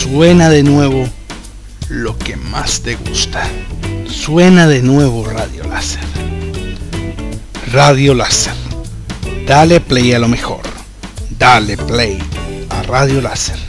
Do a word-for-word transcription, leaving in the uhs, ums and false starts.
Suena de nuevo lo que más te gusta. Suena de nuevo Radio Láser. Radio Láser. Dale play a lo mejor. Dale play a Radio Láser.